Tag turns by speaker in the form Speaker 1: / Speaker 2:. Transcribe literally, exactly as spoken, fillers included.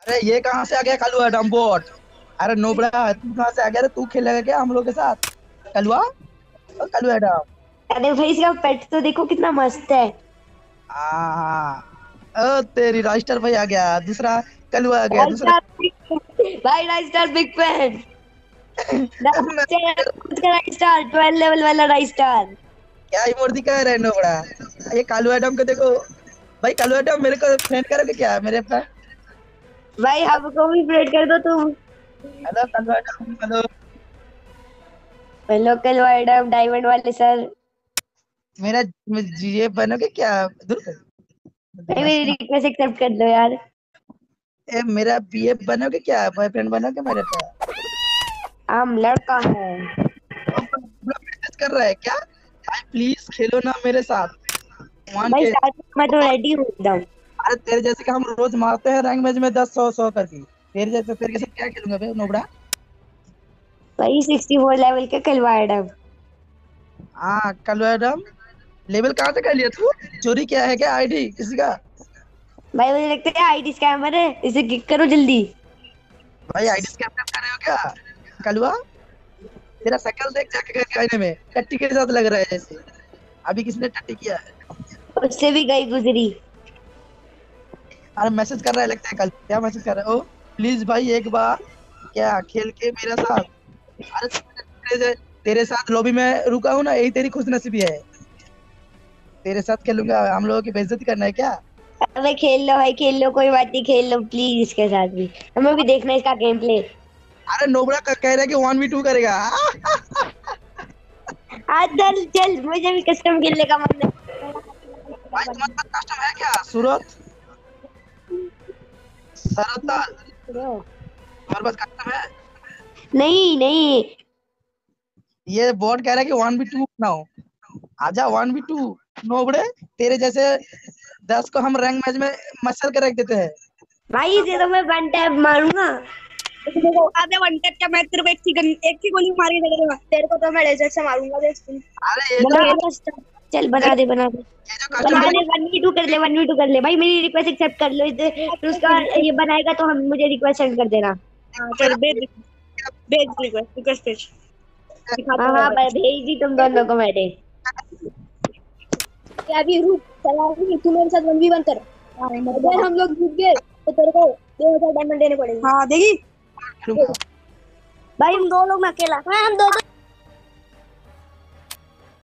Speaker 1: अरे ये कहाँ से आ गया कलुआ डम्बोट? अरे नोबड़ा तू कहाँ से आ गया रे? तू खेलेगा क्या हम लोग के साथ? कलुआ ओ कलुआ डम।
Speaker 2: अरे भाई इसका पेट तो देखो कितना मस्त है।
Speaker 1: हाँ ओ तेरी रॉयस्टर भाई आ गया दूसरा। कलुआ आ गया
Speaker 2: राइस
Speaker 1: दूसरा।
Speaker 2: स्टार भाई राइस स्टार बिग फैन।
Speaker 1: मैं-
Speaker 2: खुद का राइस स्टार ट्वेल्व लेवल वाला राइस स्टार।
Speaker 1: क्या इमोट दिखा रहा है नोबड़ा? ये कालू एडम को देखो। भाई कालू एडम मेरे को फ्रेंड करोगे क्या मेरे फ्रेंड?
Speaker 2: भाई हमको भी फ्रेंड कर दो तुम।
Speaker 1: Hello Kalu Adam hello.
Speaker 2: Local world diamond वाले सर।
Speaker 1: मेरा ये बनोगे क्या? दूर कर।
Speaker 2: भाई मेरी
Speaker 1: बदमाशी मत।
Speaker 2: रिक्वेस्ट एक्सेप्ट कर लो यार।
Speaker 1: ए मेरा बीएफ बनोगे क्या? बॉयफ्रेंड बनोगे मेरे पे?
Speaker 2: हम लड़का है।
Speaker 1: मैसेज कर रहा है क्या? भाई प्लीज खेलो ना मेरे साथ। वन
Speaker 2: भाई
Speaker 1: के।
Speaker 2: स्टार्ट में तो रेडी हूँ एकदम।
Speaker 1: अरे तेरे जैसे कि हम रोज मारते हैं रैंक मैच में दस सौ सौ करके। तेरे जैसे तेरे के साथ क्या खेलूंगा बे नोबड़ा?
Speaker 2: भाई सिक्सटी फोर लेवल के खिलवाड़ अब।
Speaker 1: हाँ कालू एडम। लेवल कहाँ से कर लिया तू? चोरी किया है क्या आईडी किसी का?
Speaker 2: भाई मुझे लगता है आईडी स्कैमर है, इसे किक करो जल्दी।
Speaker 1: भाई आईडी स्कैम कर रहे हो क्या कलवा? तेरा शक्ल देख जाके घर आईने में टट्टी के साथ लग रहा है जैसे। अभी किसने टट्टी किया है?
Speaker 2: उससे भी गई गुजरी।
Speaker 1: अरे मैसेज कर रहा है लगता है कल। क्या मैसेज कर रहा है? ओ प्लीज भाई एक बार क्या खेल के मेरे साथ। अरे तेरे, तेरे साथ लॉबी में रुका हूँ ना यही तेरी खुशनसीबी है। तेरे साथ खेलूंगा हम लोगों की बेइज्जती करना है क्या?
Speaker 2: अबे खेल लो भाई खेल लो, कोई बात नहीं, खेल लो प्लीज इसके साथ भी। हमें भी देखना है इसका गेम प्ले।
Speaker 1: अरे नोबड़ा क- कह रहा है कि वन वी टू करेगा।
Speaker 2: आज चल चल, मुझे भी कस्टम खेलने का मन है।
Speaker 1: भाई तुम्हारे पास कस्टम है क्या सूरत? सरताल तुम्हारे पास कस्टम है?
Speaker 2: नहीं नहीं।
Speaker 1: ये बॉट कह रहा है कि वन वी टू बनाओ। आजा वन वी टू। नोबड़े तेरे जैसे दस को हम रैंक मैच में मसल के रख देते हैं।
Speaker 2: भाई इसे तो मैं वन टैप मारूंगा।
Speaker 3: देखो आधे वन टैप क्या, मैं तेरे को एक ही गन एक ही गोली मार के दे दूंगा, तेरे को तो मैं लेजर से मारूंगा देख सुन।
Speaker 1: अरे ये जो
Speaker 2: बना दे custom। चल बना दे बना दे।
Speaker 1: ये जो कस्टम
Speaker 2: बना
Speaker 1: देख।
Speaker 2: दे, वन वी टू कर ले, वन वी टू कर ले भाई, मेरी रिक्वेस्ट एक्सेप्ट कर लो इसे। फिर उसका ये बनाएगा तो हम मुझे रिक्वेस्ट सेंड कर देना।
Speaker 3: हाँ चल भेज दे, भेज रिक्वेस्ट रिक्वेस्ट भेज, दिखाता
Speaker 2: हाँ
Speaker 3: हूँ
Speaker 2: हाँ
Speaker 3: भाई।
Speaker 2: मैं भेज दी तुम दोनों को मैंने।
Speaker 3: ये अभी रुक चला नहीं, तू मेरे साथ वन वी वन कर। अगर हम लोग जीत गए तो तेरे को दो हजार डायमंड देने पड़ेंगे। हाँ देगी
Speaker 1: खेलूंगा।
Speaker 2: भाई हम दो लोग में अकेला, हाँ हम दो दो